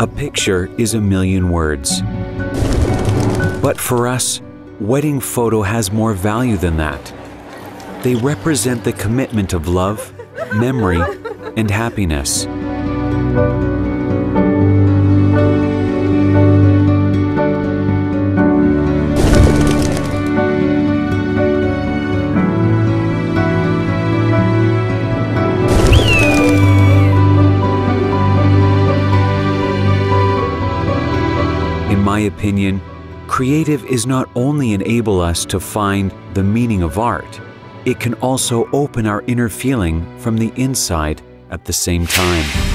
A picture is a million words. But for us, wedding photo has more value than that. They represent the commitment of love, memory, and happiness. In my opinion, creative is not only enable us to find the meaning of art, it can also open our inner feeling from the inside at the same time.